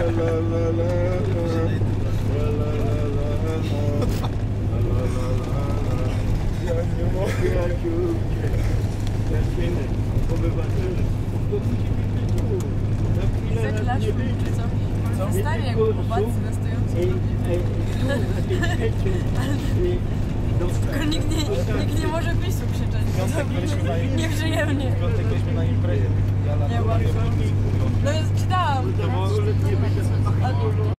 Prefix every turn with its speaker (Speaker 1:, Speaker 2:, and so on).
Speaker 1: Ja nie mogę, Jaciu. Obywatele.
Speaker 2: Zaklaczmy, czy co? Stanie jak chłopacy na stojącym. Tylko nikt nie może PiS-u krzyczeć. Nieprzyjemnie.
Speaker 1: W piątek byliśmy na imprezie.
Speaker 2: Nie bardzo. No czytałam.